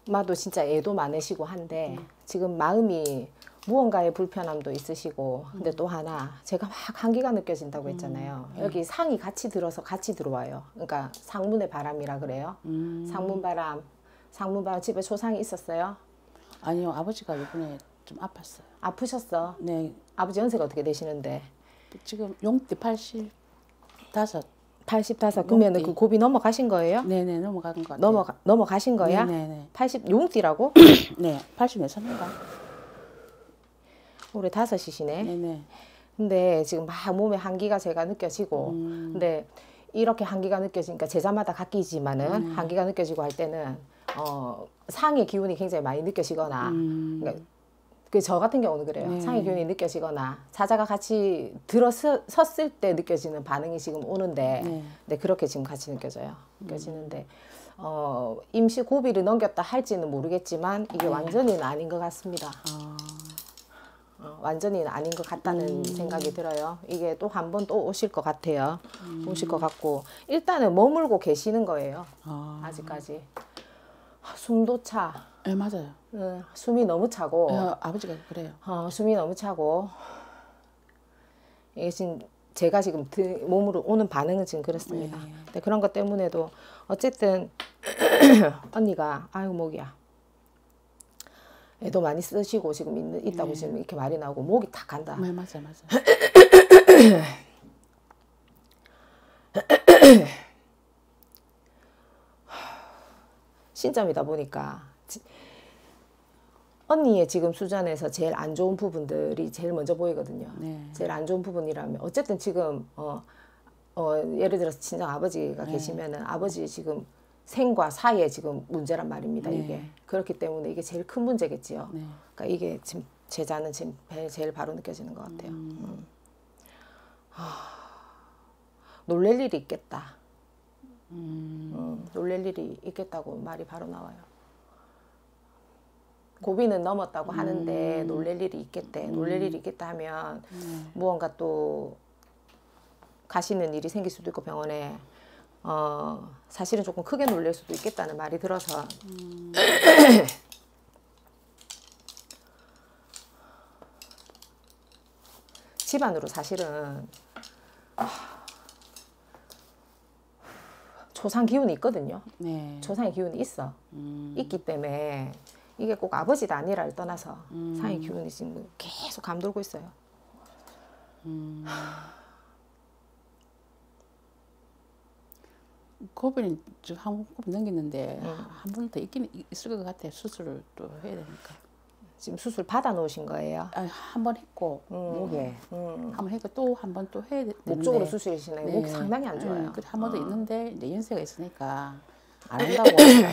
마도 진짜 애도 많으시고 한데 지금 마음이 무언가의 불편함도 있으시고 근데 또 하나 제가 막 한기가 느껴진다고 했잖아요. 여기 상이 같이 들어서 같이 들어와요. 그러니까 상문의 바람이라 그래요. 상문바람 집에 초상이 있었어요? 아니요, 아버지가 이번에 좀 아팠어요. 아프셨어? 네. 아버지 연세가 어떻게 되시는데? 지금 용띠 85. 85. 그러면 그 고비 넘어가신 거예요? 네네, 넘어간 것 같아요. 넘어가신 거야? 네네네. 80 용띠라고? 네, 86년생인가? 올해 5이시네. 네네. 근데 지금 막 몸에 한기가 제가 느껴지고 근데 이렇게 한기가 느껴지니까 제자마다 각기지만은 한기가 느껴지고 할 때는 상의 기운이 굉장히 많이 느껴지거나 그러니까 그 저 같은 경우는 그래요. 상의 기운이 느껴지거나 사자가 같이 들어섰을 때 느껴지는 반응이 지금 오는데 네, 그렇게 지금 같이 느껴지는데 임시 고비를 넘겼다 할지는 모르겠지만 이게 완전히는 아닌 것 같습니다. 완전히 아닌 것 같다는 생각이 들어요. 이게 또 한 번 또 오실 것 같아요. 오실 것 같고 일단은 머물고 계시는 거예요. 아직까지. 숨도 차. 네, 맞아요. 숨이 너무 차고. 아버지가 그래요. 숨이 너무 차고. 이게 지금 제가 지금 몸으로 오는 반응은 지금 그렇습니다. 근데 그런 것 때문에도 어쨌든 언니가 아유 목이야. 애도 많이 쓰시고 지금 있다고 지금 이렇게 말이 나오고 목이 탁 간다. 네, 맞아요. 신점이다 보니까 언니의 지금 수전에서 제일 안 좋은 부분들이 제일 먼저 보이거든요. 제일 안 좋은 부분이라면 어쨌든 지금 예를 들어서 친정 아버지가 계시면은 아버지 지금 생과 사의 지금 문제란 말입니다. 이게 그렇기 때문에 이게 제일 큰 문제겠지요. 그러니까 이게 지금 제자는 지금 제일 바로 느껴지는 것 같아요. 놀랄 일이 있겠다. 놀랄 일이 있겠다고 말이 바로 나와요. 고비는 넘었다고 하는데 놀랄 일이 있겠대. 놀랄 일이 있겠다 하면 무언가 또 가시는 일이 생길 수도 있고 병원에 사실은 조금 크게 놀랄 수도 있겠다는 말이 들어서 집안으로 사실은 조상 기운이 있거든요. 조상의 기운이 있어. 있기 때문에 이게 꼭 아버지가 아니라를 떠나서 상의 기운이 지금 계속 감돌고 있어요. 고비는 지금 한 번 넘겼는데 한 번 더 있긴 있을 것 같아요. 수술을 또 해야 되니까. 지금 수술 받아 놓으신 거예요? 한 번 했고 목에 한 번 했고 또 한 번 또 해야 되는데 목 쪽으로 수술이시나요? 목이 상당히 안 좋아요. 한 번 더 있는데 이제 연세가 있으니까 안 한다고.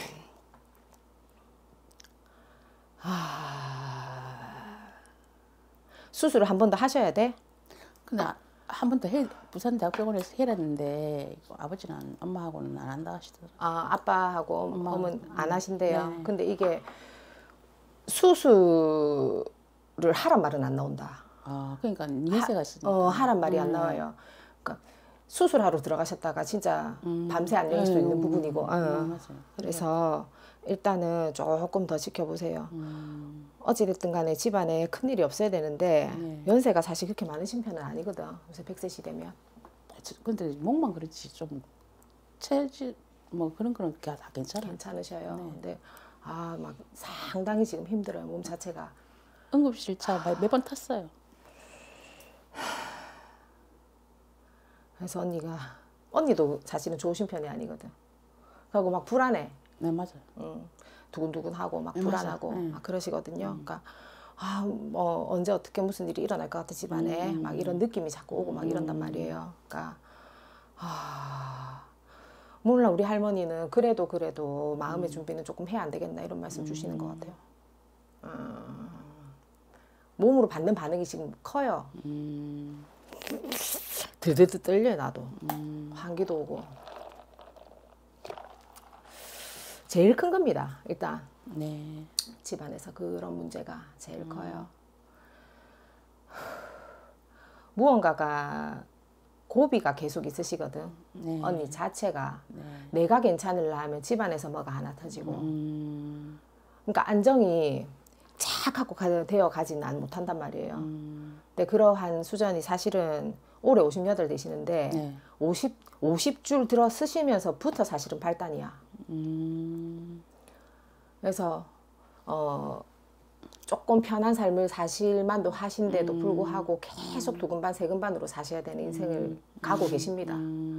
수술을 한 번 더 하셔야 돼? 근데 한 번 더 부산대학병원에서 해놨는데 아버지는 엄마하고는 안 한다 하시더라고요. 아빠하고 엄마는 안 하신대요. 근데 이게 수술을 하란 말은 안 나온다. 그러니까 연세가 있으니까. 하란 말이 안 나와요. 그러니까 수술하러 들어가셨다가 진짜 밤새 안녕일 수도 있는 부분이고. 맞아요. 그래서 일단은 조금 더 지켜보세요. 어찌됐든 간에 집안에 큰일이 없어야 되는데 연세가 사실 그렇게 많으신 편은 아니거든. 요새 100세시 되면. 근데 목만 그렇지 좀 체질 뭐 그런 거는 다 괜찮아요. 괜찮으셔요. 근데 막 상당히 지금 힘들어요. 몸 자체가. 응급실차 몇 번 탔어요. 그래서 언니도 사실은 좋으신 편이 아니거든. 그리고 막 불안해. 네, 맞아요. 두근두근하고 막 불안하고 막 그러시거든요. 그러니까 뭐 언제 어떻게 무슨 일이 일어날 것 같아 집안에 막 이런 느낌이 자꾸 오고 막 이런단 말이에요. 그러니까 몰라 우리 할머니는 그래도 마음의 준비는 조금 해야 안 되겠나 이런 말씀 주시는 것 같아요. 몸으로 받는 반응이 지금 커요. 드드드 떨려 나도. 환기도 오고. 제일 큰 겁니다. 일단 집안에서 그런 문제가 제일 커요. 무언가가 고비가 계속 있으시거든. 언니 자체가 내가 괜찮으려 하면 집안에서 뭐가 하나 터지고 그러니까 안정이 착 갖고 되어 가지는 못한단 말이에요. 근데 그러한 수전이 사실은 올해 58 되시는데 네. 50줄 들어 쓰시면서부터 사실은 발단이야. 그래서 조금 편한 삶을 사실 만도 하신데도 불구하고 계속 두근반 세근반으로 사셔야 되는 인생을 가고 계십니다.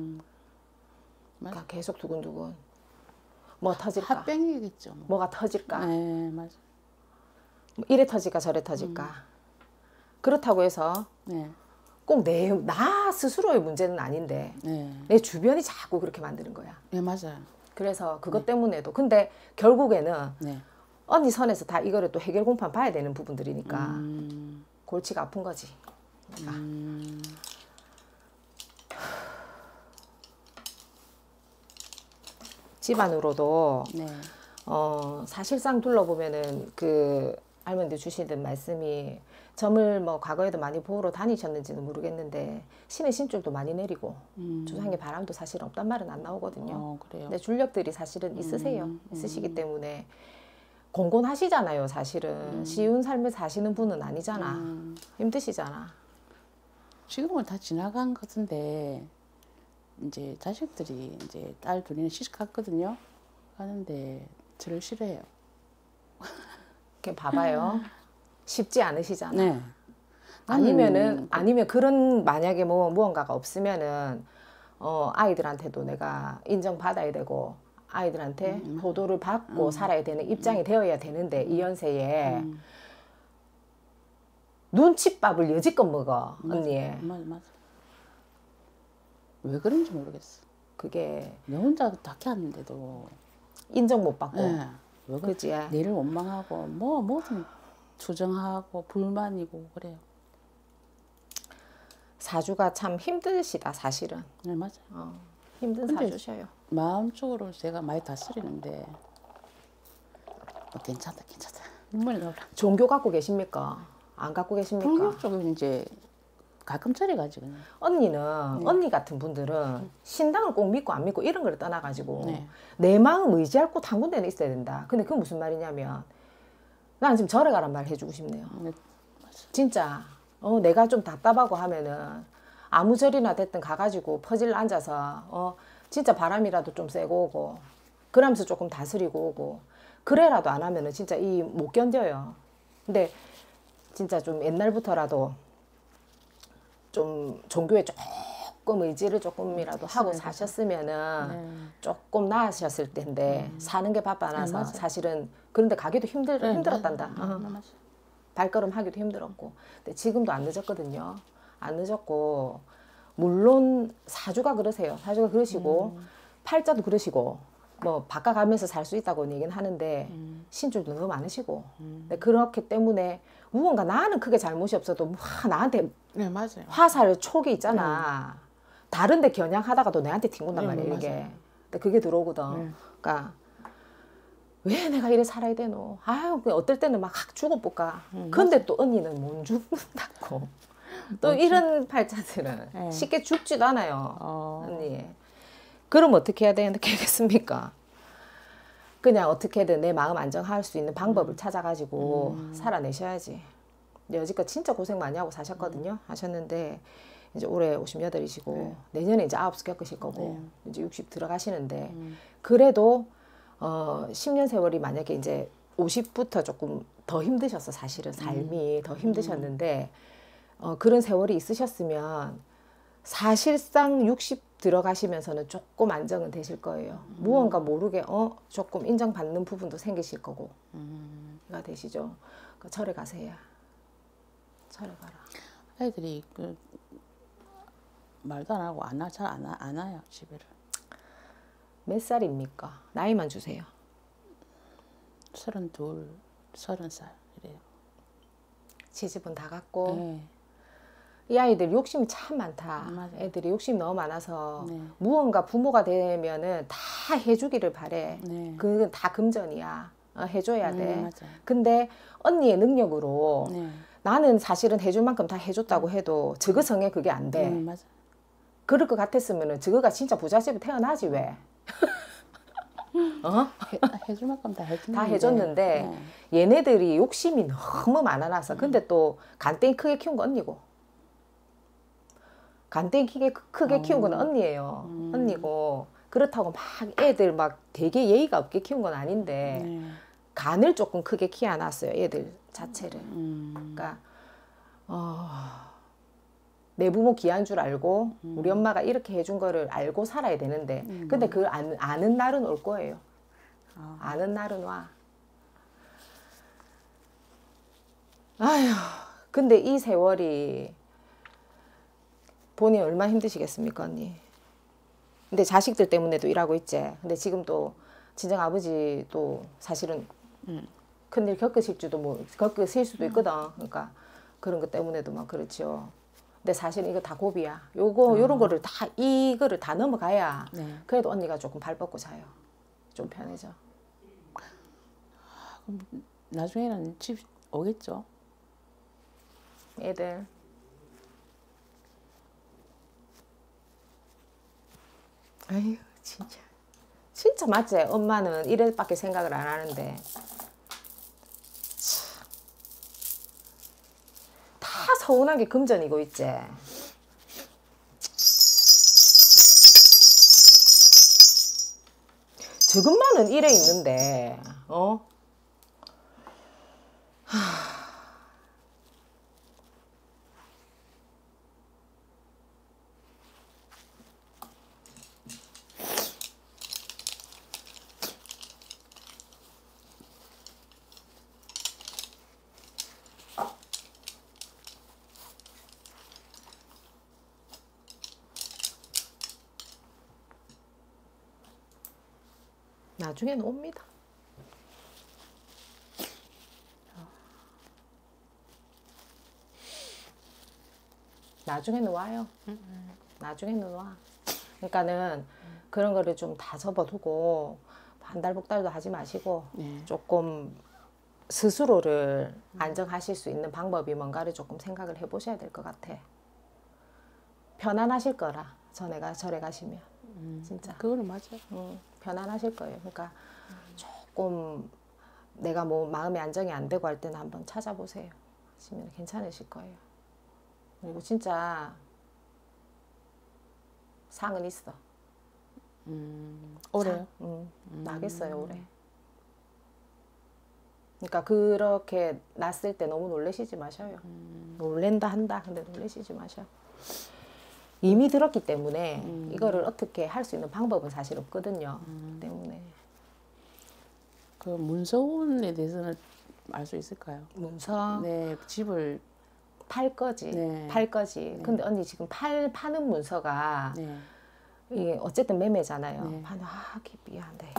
그러니까 계속 두근두근. 뭐 터질까? 합병이겠죠. 뭐. 뭐가 터질까? 네, 맞아. 뭐 이래 터질까 저래 터질까? 그렇다고 해서 네. 꼭 나 스스로의 문제는 아닌데 네. 내 주변이 자꾸 그렇게 만드는 거야. 네, 맞아요. 그래서 그것 때문에도 근데 결국에는 네. 언니 선에서 다 이거를 또 해결 공판 봐야 되는 부분들이니까 골치가 아픈 거지. 집안으로도 네. 사실상 둘러보면은 그 할머니들 주시던 말씀이 점을 뭐 과거에도 많이 보러 다니셨는지는 모르겠는데 신의 신줄도 많이 내리고 주상의 바람도 사실 없단 말은 안 나오거든요. 그래요. 근데 줄력들이 사실은 있으세요. 있으시기 때문에 공곤하시잖아요. 사실은 쉬운 삶을 사시는 분은 아니잖아. 힘드시잖아. 지금은 다 지나간 것 같은데 이제 자식들이 이제 딸 둘이는 시집 갔거든요. 가는데 저를 싫어해요. 이렇게 봐봐요. 쉽지 않으시잖아. 네. 아니면 그런 만약에 뭐 무언가가 없으면은 아이들한테도 내가 인정받아야 되고 아이들한테 보도를 받고 살아야 되는 입장이 되어야 되는데 이 연세에 눈칫밥을 여지껏 먹어. 언니. 맞아. 왜 그런지 모르겠어. 그게 내 혼자 다 키웠는데도 인정 못 받고. 네. 왜 그치? 내를 원망하고 뭐든 투정하고 불만이고 그래요. 사주가 참 힘드시다 사실은. 네, 맞아요. 힘든 근데 사주셔요. 마음적으로 제가 많이 다스리는데 괜찮다 눈물이 나오라. 종교 갖고 계십니까? 안 갖고 계십니까? 불교 쪽은 이제 가끔 저래가지고 언니는 언니 같은 분들은 신당을 꼭 믿고 안 믿고 이런 걸 떠나가지고 네. 내 마음 의지할 곳 한 군데는 있어야 된다. 근데 그건 무슨 말이냐면 난 지금 절에 가란 말 해주고 싶네요. 네, 진짜 내가 좀 답답하고 하면은 아무 절이나 됐든 가가지고 퍼질 앉아서 진짜 바람이라도 좀 쐬고 오고 그러면서 조금 다스리고 오고 그래라도 안 하면은 진짜 못 견뎌요. 근데 진짜 좀 옛날부터라도 좀 종교에 조금 의지를 조금이라도 하고 사셨으면은 조금 나으셨을 텐데 사는 게 바빠나서 사실은 그런데 가기도 힘들었단다. 맞아. 발걸음 하기도 힘들었고. 근데 지금도 안 늦었거든요. 안 늦었고 물론 사주가 그러세요. 사주가 그러시고 팔자도 그러시고 뭐 바꿔가면서 살 수 있다고 얘기는 하는데 신줄도 너무 많으시고 근데 그렇기 때문에 무언가 나는 크게 잘못이 없어도 나한테 네, 맞아요. 화살 촉이 있잖아. 다른데 겨냥하다가도 내한테 튕긴단 말이에요. 이게. 맞아요. 근데 그게 들어오거든. 그러니까 왜 내가 이래 살아야 되노? 아유, 어떨 때는 막 죽어볼까. 근데 또 언니는 못 죽는다고. 또 이런 팔자들은 쉽게 죽지도 않아요. 언니. 그럼 어떻게 해야 되겠습니까? 그냥 어떻게든 내 마음 안정할 수 있는 방법을 찾아가지고 살아내셔야지. 여지껏 진짜 고생 많이 하고 사셨거든요. 하셨는데 이제 올해 58이시고 내년에 이제 9수 겪으실 거고 이제 60 들어가시는데 그래도 10년 세월이 만약에 이제 50부터 조금 더 힘드셨어. 사실은 삶이 더 힘드셨는데 그런 세월이 있으셨으면 사실상 60 들어가시면서는 조금 안정은 되실 거예요. 무언가 모르게 조금 인정받는 부분도 생기실 거고 가 되시죠. 그러니까 절에 가세요. 절에 가라. 애들이 말도 안 하고 잘 안 와요 집에를. 몇 살입니까? 나이만 주세요. 32, 30살 이래요. 시집은 다 갔고 네. 이 아이들 욕심이 참 많다. 맞아요. 애들이 욕심이 너무 많아서 네. 무언가 부모가 되면은 다 해주기를 바래. 네. 그건 다 금전이야. 해줘야 돼. 맞아요. 근데 언니의 능력으로 네. 나는 사실은 해줄 만큼 다 해줬다고 해도 저거 성에 그게 안 돼. 맞아. 그럴 것 같았으면은 저거가 진짜 부잣집에 태어나지 왜? 해줄 만큼 다 해줬는데. 다 해줬는데 얘네들이 욕심이 너무 많아놔서 근데 또 간땡이 크게 키운 거 언니고 간땡이 크게 키운 건 언니예요. 언니고 그렇다고 막 애들 막 되게 예의가 없게 키운 건 아닌데 간을 조금 크게 키워놨어요. 애들 자체를. 그러니까 내 부모 귀한 줄 알고 우리 엄마가 이렇게 해준 거를 알고 살아야 되는데 근데 그 아는 날은 올 거예요. 아는 날은 와. 아휴, 근데 이 세월이 본인 얼마나 힘드시겠습니까, 언니? 근데 자식들 때문에도 일하고 있지. 근데 지금 또 친정 아버지도 사실은 큰일 겪으실 수도 있거든. 그러니까 그런 것 때문에도 막 그렇죠. 근데 사실은 이거 다 고비야. 요런 거를 이거를 다 넘어가야 그래도 언니가 조금 발 뻗고 자요. 좀 편해져. 나중에는 집 오겠죠? 애들. 아유, 진짜 맞지? 엄마는 이래밖에 생각을 안 하는데. 다 서운한 게 금전이고 있지. 저것만은 일에 있는데, 나중에는 옵니다. 나중에는 와요. 나중에는 와. 그러니까는 그런 거를 좀 다 접어두고 반달복달도 하지 마시고 조금 스스로를 안정하실 수 있는 방법이 뭔가를 조금 생각을 해보셔야 될 것 같아. 편안하실 거라. 절에 가시면 진짜. 그거는 맞아요. 편안하실 거예요. 그러니까 조금 내가 뭐 마음의 안정이 안 되고 할 때는 한번 찾아보세요. 하시면 괜찮으실 거예요. 그리고 진짜 상은 있어. 올해요? 나겠어요, 올해. 그러니까 그렇게 났을 때 너무 놀라시지 마셔요. 놀랜다 한다. 근데 놀라시지 마셔. 이미 들었기 때문에 이거를 어떻게 할 수 있는 방법은 사실 없거든요. 때문에. 그 문서운에 대해서는 알 수 있을까요? 문서? 네, 집을 팔 거지. 네. 팔 거지. 근데 언니 지금 파는 문서가 이게 어쨌든 매매잖아요. 미안해.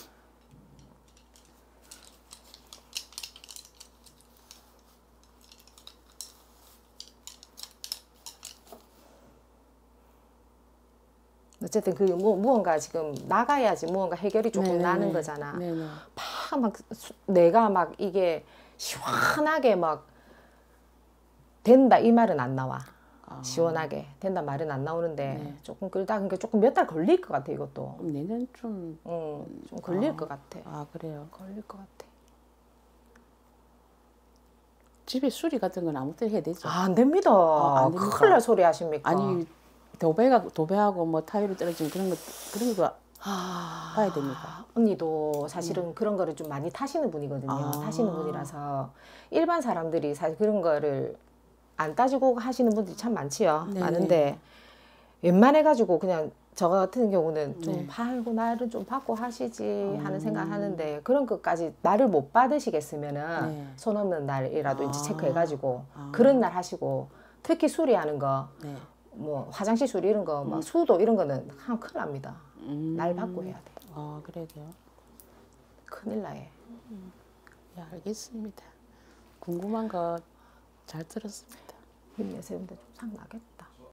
어쨌든 그 무언가 지금 나가야지 무언가 해결이 조금 나는 거잖아. 막 내가 막 이게 시원하게 막 된다 이 말은 안 나와. 시원하게 된다 말은 안 나오는데 조금 끌다 그러니까 조금 몇 달 걸릴 것 같아 이것도. 내년 좀 좀 걸릴 것 같아. 그래요. 걸릴 것 같아. 집에 수리 같은 건 아무 때나 해야 되죠? 안 됩니다. 안 됩니까? 큰일 날 소리 하십니까? 아니 도배하고 뭐 타일이 떨어지는 그런 거 봐야 됩니까? 언니도 사실은 그런 거를 좀 많이 타시는 분이거든요. 타시는 분이라서 일반 사람들이 사실 그런 거를 안 따지고 하시는 분들이 참 많지요. 많은데 웬만해가지고 그냥 저 같은 경우는 좀 팔고 나를 좀 받고 하시지 하는 생각 하는데 그런 것까지 나를 못 받으시겠으면은 손 없는 날이라도 이제 체크해가지고 그런 날 하시고 특히 수리하는 거 뭐 화장실 수리 이런 거 막 수도 이런 거는 하면 큰일 납니다. 날 받고 해야 돼. 그래야 돼요? 큰일 나요. 예, 알겠습니다. 궁금한 거 잘 들었습니다. 힘내세요. 근데 좀 상 나겠다.